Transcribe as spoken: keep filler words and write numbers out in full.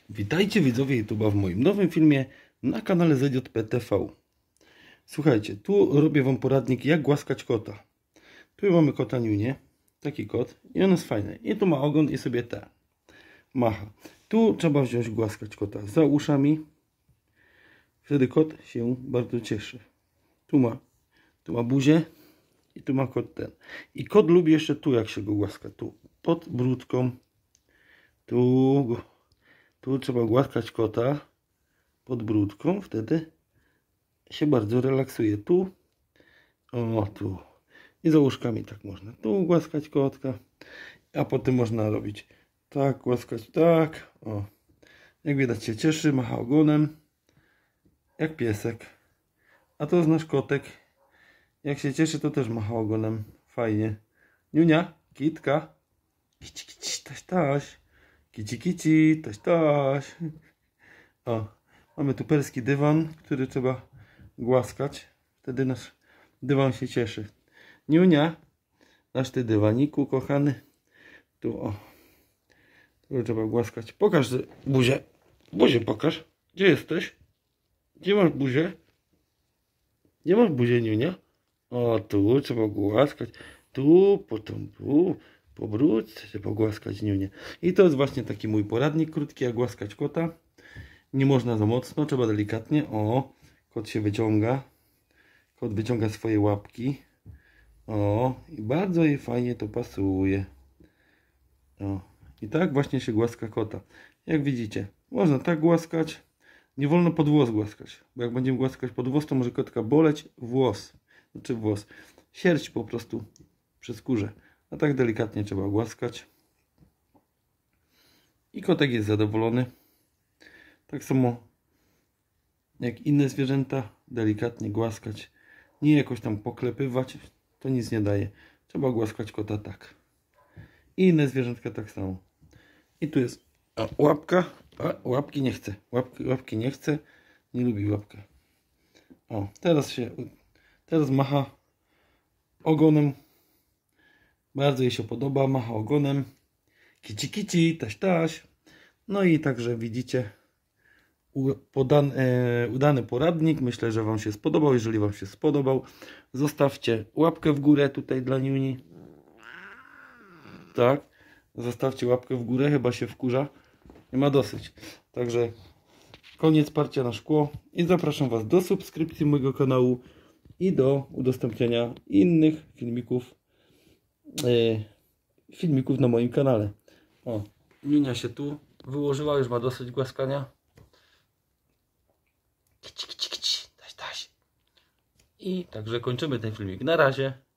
Witajcie widzowie YouTube'a w moim nowym filmie na kanale Z J P T V. Słuchajcie, tu robię wam poradnik, jak głaskać kota. Tu mamy kota Niunię, taki kot, i on jest fajny. I tu ma ogon i sobie te macha. Tu trzeba wziąć, głaskać kota za uszami. Wtedy kot się bardzo cieszy. Tu ma, tu ma buzię i tu ma kot ten. I kot lubi jeszcze tu, jak się go głaska. Tu pod brudką. Tu go. Tu trzeba głaskać kota pod brudką, wtedy się bardzo relaksuje. Tu, o tu. I za łóżkami tak można. Tu głaskać kotka, a potem można robić tak, głaskać tak. O. Jak widać się cieszy, macha ogonem, jak piesek. A to jest nasz kotek. Jak się cieszy, to też macha ogonem. Fajnie. Niunia, kitka. Kici, kici, taś, taś. Kici, kici, taś, taś. O, mamy tu perski dywan, który trzeba głaskać. Wtedy nasz dywan się cieszy. Niunia, nasz ty dywaniku kochany. Tu o, tu trzeba głaskać. Pokaż buzię. Buzię pokaż. Gdzie jesteś? Gdzie masz buzię? Gdzie masz buzię, Niunia? O, tu trzeba głaskać. Tu, potem tu. Po brudce się pogłaskać Niunię. I to jest właśnie taki mój poradnik krótki, jak głaskać kota. Nie można za mocno, trzeba delikatnie. O, kot się wyciąga. Kot wyciąga swoje łapki. O, i bardzo jej fajnie to pasuje. O, i tak właśnie się głaska kota. Jak widzicie, można tak głaskać. Nie wolno pod włos głaskać, bo jak będziemy głaskać pod włos, to może kotka boleć włos. Znaczy włos. Sierść po prostu przy skórze. A tak delikatnie trzeba głaskać. I kotek jest zadowolony. Tak samo jak inne zwierzęta, delikatnie głaskać. Nie jakoś tam poklepywać, to nic nie daje. Trzeba głaskać kota tak. I inne zwierzętka tak samo. I tu jest a, łapka. A, łapki nie chce. Łapki, łapki nie chce. Nie lubi łapkę. O, teraz się, teraz macha ogonem. Bardzo jej się podoba, macha ogonem. Kici, kici, taś, taś. No i także widzicie podany, e, udany poradnik. Myślę, że wam się spodobał. Jeżeli wam się spodobał, zostawcie łapkę w górę tutaj dla Niuni. Tak, zostawcie łapkę w górę, chyba się wkurza. Nie ma dosyć. Także koniec parcia na szkło. I zapraszam was do subskrypcji mojego kanału i do udostępniania innych filmików. filmików na moim kanale. O, Niunia się tu wyłożyła, już ma dosyć głaskania. Kici, kici, kici, taś, taś. I także kończymy ten filmik. Na razie.